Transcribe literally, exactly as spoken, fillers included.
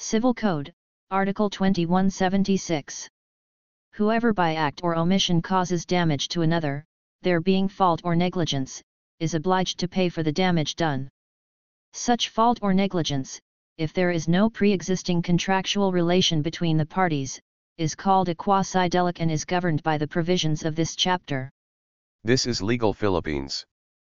Civil Code, Article twenty-one seventy-six. Whoever by act or omission causes damage to another, there being fault or negligence, is obliged to pay for the damage done. Such fault or negligence, if there is no pre-existing contractual relation between the parties, is called a quasi-delict and is governed by the provisions of this chapter. This is Legal Philippines.